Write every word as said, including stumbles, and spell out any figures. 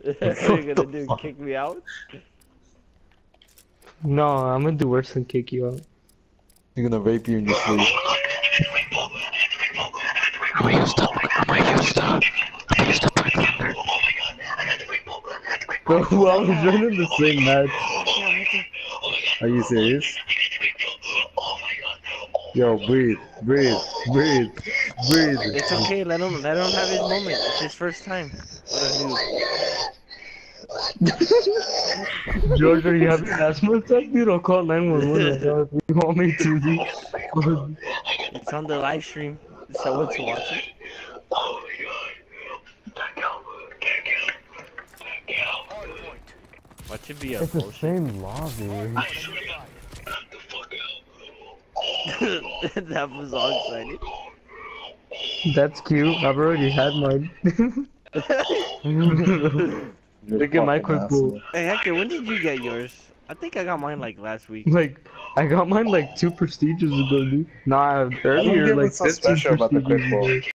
What are you gonna do? fuck? Kick me out? No, I'm gonna do worse than kick you out. You're gonna rape you in your sleep. I'm gonna use the, I'm gonna use the, I'm gonna use the Black Thunder. Bro, I was running the same match. Are you serious? Yo, breathe, breathe, breathe, breathe. It's okay, let him let him have his moment. It's his first time. What a noob. George, are you having asthma attack, dude? I'll call nine one one right now if you want me to, dude. It's on the live stream. Someone's watching. Oh my god. Can't go. Can't go. Can't go. Watch it be a It's the bullshit. same lobby. I swear to God. Knock the fuck out. That was all excited. That's cute. I've already had mine. You're Look at my fucking quick pull. asshole. Hey Hector, when did you get yours? I think I got mine like last week. Like, I got mine like two prestiges ago, dude. Nah, earlier, get like what's so fifteen special about the quick prestiges pull. ago.